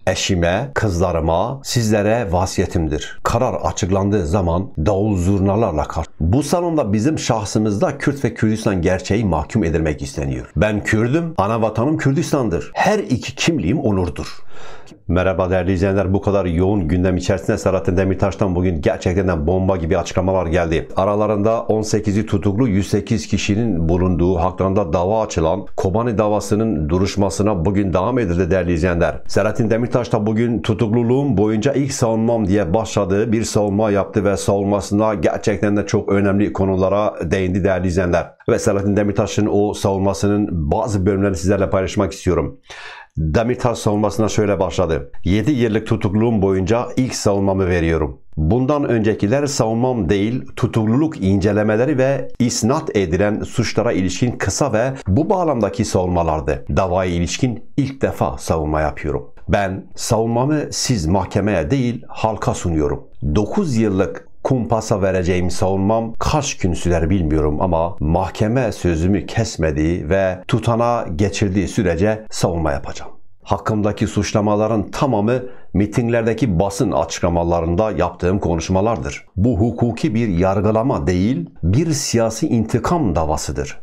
eşime, kızlarıma, sizlere vasiyetimdir. Karar açıklandığı zaman davul zurnalarla karşı. Bu salonda bizim şahsımızda Kürt ve Kürdistan gerçeği mahkum edilmek isteniyor. Ben Kürdüm, ana vatanım Kürdistan'dır. Her iki kimliğim onurdur. Merhaba değerli izleyenler, bu kadar yoğun gündem içerisinde Selahattin Demirtaş'tan bugün gerçekten bomba gibi açıklamalar geldi. Aralarında 18'i tutuklu 108 kişinin bulunduğu, haklarında dava açılan Kobani davasının duruşmasına bugün devam edildi değerli izleyenler. Selahattin Demirtaş da bugün tutukluluğum boyunca ilk savunmam diye başladığı bir savunma yaptı ve savunmasında gerçekten de çok önemli konulara değindi değerli izleyenler. Ve Selahattin Demirtaş'ın o savunmasının bazı bölümlerini sizlerle paylaşmak istiyorum. Demirtaş savunmasına şöyle başladı. 7 yıllık tutukluluğum boyunca ilk savunmamı veriyorum. Bundan öncekiler savunmam değil, tutukluluk incelemeleri ve isnat edilen suçlara ilişkin kısa ve bu bağlamdaki savunmalardı. Davaya ilişkin ilk defa savunma yapıyorum. Ben savunmamı siz mahkemeye değil, halka sunuyorum. 9 yıllık kumpasa vereceğim savunmam kaç gün sürer bilmiyorum ama mahkeme sözümü kesmediği ve tutanağa geçirdiği sürece savunma yapacağım. Hakkımdaki suçlamaların tamamı mitinglerdeki basın açıklamalarında yaptığım konuşmalardır. Bu hukuki bir yargılama değil, bir siyasi intikam davasıdır.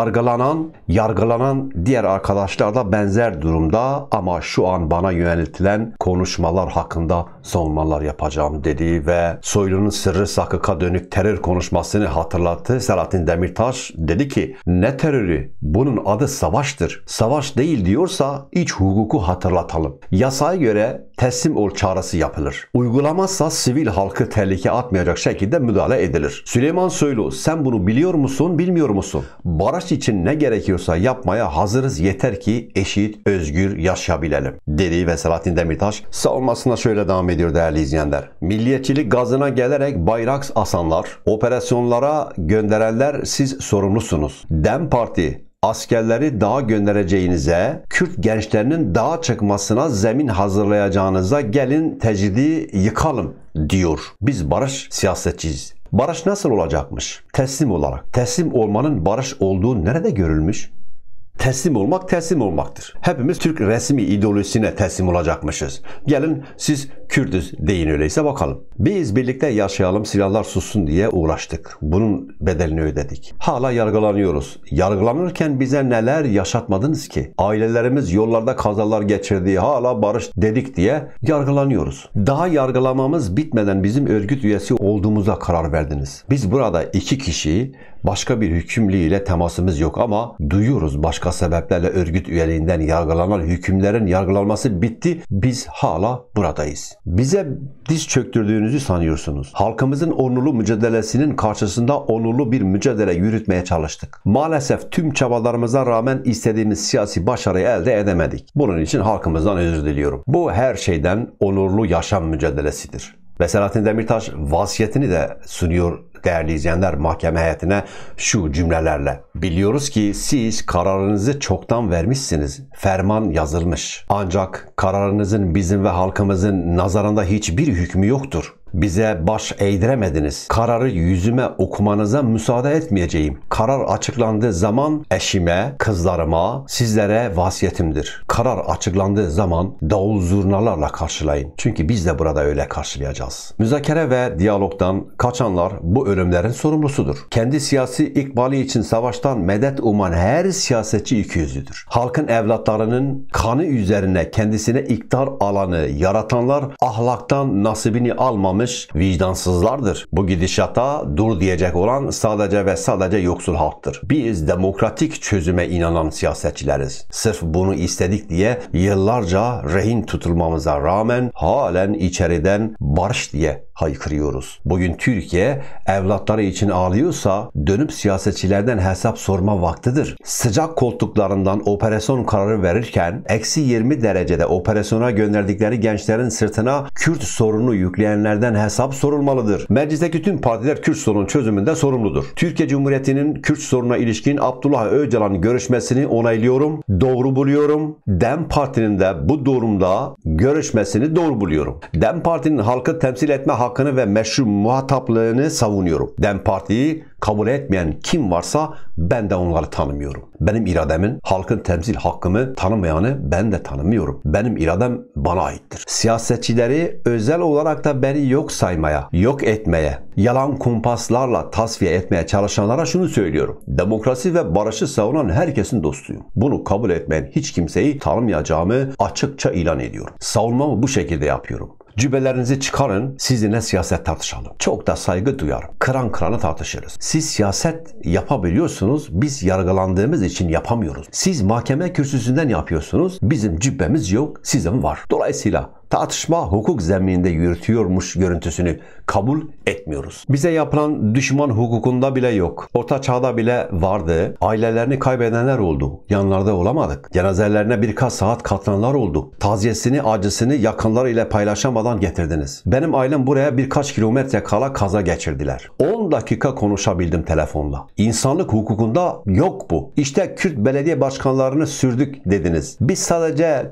Yargılanan diğer arkadaşlar da benzer durumda ama şu an bana yöneltilen konuşmalar hakkında savunmalar yapacağım dedi ve Soylu'nun Sırrı Sakık'a dönük terör konuşmasını hatırlattı. Selahattin Demirtaş dedi ki ne terörü? Bunun adı savaştır. Savaş değil diyorsa iç hukuku hatırlatalım. Yasaya göre teslim ol çağrısı yapılır. Uygulamazsa sivil halkı tehlikeye atmayacak şekilde müdahale edilir. Süleyman Soylu sen bunu biliyor musun, bilmiyor musun? Barış için ne gerekiyorsa yapmaya hazırız, yeter ki eşit, özgür yaşayabilelim dedi ve Selahattin Demirtaş savunmasına şöyle devam ediyor değerli izleyenler. Milliyetçilik gazına gelerek bayrak asanlar, operasyonlara gönderenler siz sorumlusunuz. DEM Parti askerleri dağa göndereceğinize, Kürt gençlerinin dağa çıkmasına zemin hazırlayacağınıza gelin tecridi yıkalım diyor. Biz barış siyasetçiyiz. Barış nasıl olacakmış? Teslim olarak. Teslim olmanın barış olduğu nerede görülmüş? Teslim olmak teslim olmaktır. Hepimiz Türk resmi ideolojisine teslim olacakmışız. Gelin siz Kürdüz deyin öyleyse bakalım. Biz birlikte yaşayalım, silahlar sussun diye uğraştık. Bunun bedelini ödedik. Hala yargılanıyoruz. Yargılanırken bize neler yaşatmadınız ki? Ailelerimiz yollarda kazalar geçirdiği hala barış dedik diye yargılanıyoruz. Daha yargılamamız bitmeden bizim örgüt üyesi olduğumuza karar verdiniz. Biz burada 2 kişi başka bir hükümlüyle temasımız yok ama duyuyoruz başka sebeplerle örgüt üyeliğinden yargılanan hükümlerin yargılanması bitti. Biz hala buradayız. Bize diz çöktürdüğünüzü sanıyorsunuz. Halkımızın onurlu mücadelesinin karşısında onurlu bir mücadele yürütmeye çalıştık. Maalesef tüm çabalarımıza rağmen istediğimiz siyasi başarıyı elde edemedik. Bunun için halkımızdan özür diliyorum. Bu her şeyden onurlu yaşam mücadelesidir. Ve Selahattin Demirtaş vasiyetini de sunuyor değerli izleyenler mahkeme heyetine şu cümlelerle. Biliyoruz ki siz kararınızı çoktan vermişsiniz. Ferman yazılmış. Ancak kararınızın bizim ve halkımızın nazarında hiçbir hükmü yoktur. Bize baş eğdiremediniz. Kararı yüzüme okumanıza müsaade etmeyeceğim. Karar açıklandığı zaman eşime, kızlarıma, sizlere vasiyetimdir. Karar açıklandığı zaman davul zurnalarla karşılayın. Çünkü biz de burada öyle karşılayacağız. Müzakere ve diyalogdan kaçanlar bu ölümlerin sorumlusudur. Kendi siyasi ikbali için savaştan medet uman her siyasetçi ikiyüzlüdür. Halkın evlatlarının kanı üzerine kendisine iktidar alanı yaratanlar ahlaktan nasibini almamış vicdansızlardır. Bu gidişata dur diyecek olan sadece ve sadece yoksul halktır. Biz demokratik çözüme inanan siyasetçileriz. Sırf bunu istedik diye yıllarca rehin tutulmamıza rağmen halen içeriden barış diye haykırıyoruz. Bugün Türkiye evlatları için ağlıyorsa dönüp siyasetçilerden hesap sorma vaktidir. Sıcak koltuklarından operasyon kararı verirken -20 derecede operasyona gönderdikleri gençlerin sırtına Kürt sorunu yükleyenlerden hesap sorulmalıdır. Meclisteki tüm partiler Kürt sorunun çözümünde sorumludur. Türkiye Cumhuriyeti'nin Kürt sorununa ilişkin Abdullah Öcalan'ın görüşmesini onaylıyorum, doğru buluyorum. DEM Parti'nin de bu durumda görüşmesini doğru buluyorum. DEM Parti'nin halkı temsil etme hakkını ve meşru muhataplığını savunuyorum. DEM Parti'yi kabul etmeyen kim varsa ben de onları tanımıyorum. Benim irademin, halkın temsil hakkımı tanımayanı ben de tanımıyorum. Benim iradem bana aittir. Siyasetçileri özel olarak da beni yok saymaya, yok etmeye, yalan kumpaslarla tasfiye etmeye çalışanlara şunu söylüyorum. Demokrasi ve barışı savunan herkesin dostuyum. Bunu kabul etmeyen hiç kimseyi tanımayacağımı açıkça ilan ediyorum. Savunmamı bu şekilde yapıyorum. Cübbelerinizi çıkarın, sizinle siyaset tartışalım. Çok da saygı duyarım. Kıran kıranı tartışırız. Siz siyaset yapabiliyorsunuz, biz yargılandığımız için yapamıyoruz. Siz mahkeme kürsüsünden yapıyorsunuz, bizim cübbemiz yok, sizin var. Dolayısıyla tartışma hukuk zemininde yürütüyormuş görüntüsünü kabul etmiyoruz. Bize yapılan düşman hukukunda bile yok. Orta çağda bile vardı. Ailelerini kaybedenler oldu. Yanlarda olamadık. Cenazelerine birkaç saat katılanlar oldu. Taziyesini, acısını yakınlarıyla paylaşamadan getirdiniz. Benim ailem buraya birkaç kilometre kala kaza geçirdiler. 10 dakika konuşabildim telefonla. İnsanlık hukukunda yok bu. İşte Kürt belediye başkanlarını sürdük dediniz. Biz sadece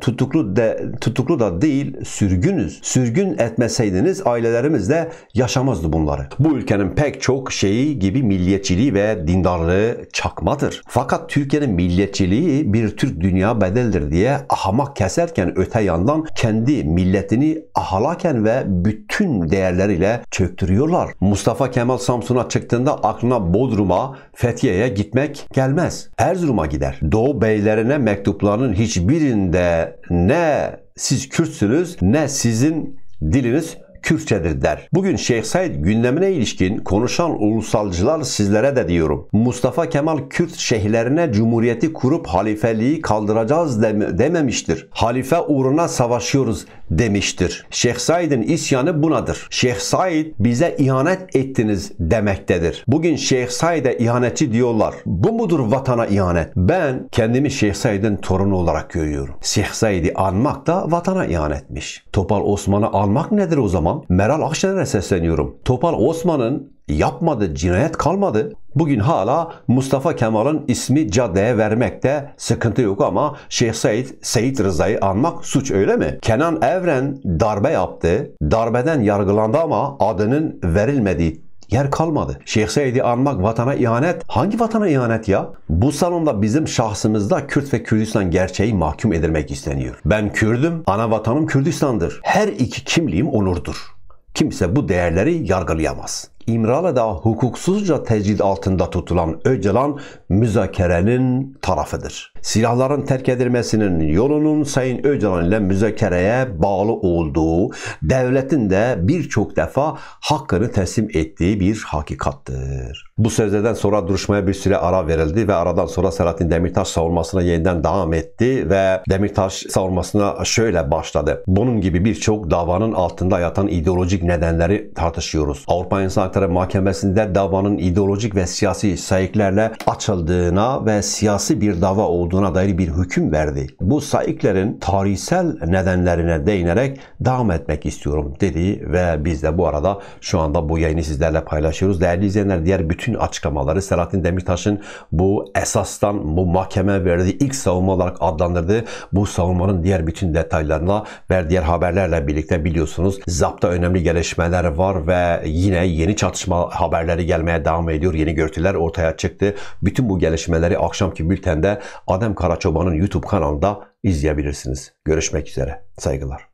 tutuklu da değil, sürgünüz. Sürgün etmeseydiniz ailelerimiz de yaşamazdı bunları. Bu ülkenin pek çok şeyi gibi milliyetçiliği ve dindarlığı çakmadır. Fakat Türkiye'nin milliyetçiliği bir Türk dünya bedeldir diye ahmak keserken öte yandan kendi milletini ahalaken ve bütün değerleriyle çöktürüyorlar. Mustafa Kemal Samsun'a çıktığında aklına Bodrum'a, Fethiye'ye gitmek gelmez. Erzurum'a gider. Doğu beylerine mektuplarının hiçbirinde ne siz Kürtsünüz ne sizin diliniz Kürtçedir der. Bugün Şeyh Said gündemine ilişkin konuşan ulusalcılar sizlere de diyorum. Mustafa Kemal Kürt şeyhlerine cumhuriyeti kurup halifeliği kaldıracağız dememiştir. Halife uğruna savaşıyoruz demiştir. Şeyh Said'in isyanı bunadır. Şeyh Said bize ihanet ettiniz demektedir. Bugün Şeyh Said'e ihanetçi diyorlar. Bu mudur vatana ihanet? Ben kendimi Şeyh Said'in torunu olarak görüyorum. Şeyh Said'i anmak da vatana ihanetmiş. Topal Osman'ı anmak nedir o zaman? Meral Akşener'e sesleniyorum. Topal Osman'ın yapmadığı cinayet kalmadı. Bugün hala Mustafa Kemal'ın ismi caddeye vermekte sıkıntı yok ama Şeyh Seyit Rıza'yı anmak suç, öyle mi? Kenan Evren darbe yaptı. Darbeden yargılandı ama adının verilmediği yer kalmadı. Şeyh Said'i anmak vatana ihanet. Hangi vatana ihanet ya? Bu salonda bizim şahsımızda Kürt ve Kürdistan gerçeği mahkum edilmek isteniyor. Ben Kürdüm, ana vatanım Kürdistan'dır. Her iki kimliğim onurdur. Kimse bu değerleri yargılayamaz. İmralı'da hukuksuzca tecrid altında tutulan Öcalan müzakerenin tarafıdır. Silahların terk edilmesinin yolunun Sayın Öcalan ile müzakereye bağlı olduğu, devletin de birçok defa hakkını teslim ettiği bir hakikattır. Bu sözlerden sonra duruşmaya bir süre ara verildi ve aradan sonra Selahattin Demirtaş savunmasına yeniden devam etti ve Demirtaş savunmasına şöyle başladı. Bunun gibi birçok davanın altında yatan ideolojik nedenleri tartışıyoruz. Avrupa İnsan Hakları Mahkemesi'nde davanın ideolojik ve siyasi sayıklarla açıldığına ve siyasi bir dava olduğuna dair bir hüküm verdi. Bu sayıkların tarihsel nedenlerine değinerek devam etmek istiyorum dedi ve biz de bu arada şu anda bu yayını sizlerle paylaşıyoruz. Değerli izleyenler, diğer bütün açıklamaları Selahattin Demirtaş'ın bu esastan bu mahkeme verdiği ilk savunma olarak adlandırdığı bu savunmanın diğer bütün detaylarına ve diğer haberlerle birlikte biliyorsunuz zapta önemli gelişmeler var ve yine yeni çatışma haberleri gelmeye devam ediyor. Yeni görüntüler ortaya çıktı. Bütün bu gelişmeleri akşamki bültende Adem Karaçoban'ın YouTube kanalında izleyebilirsiniz. Görüşmek üzere. Saygılar.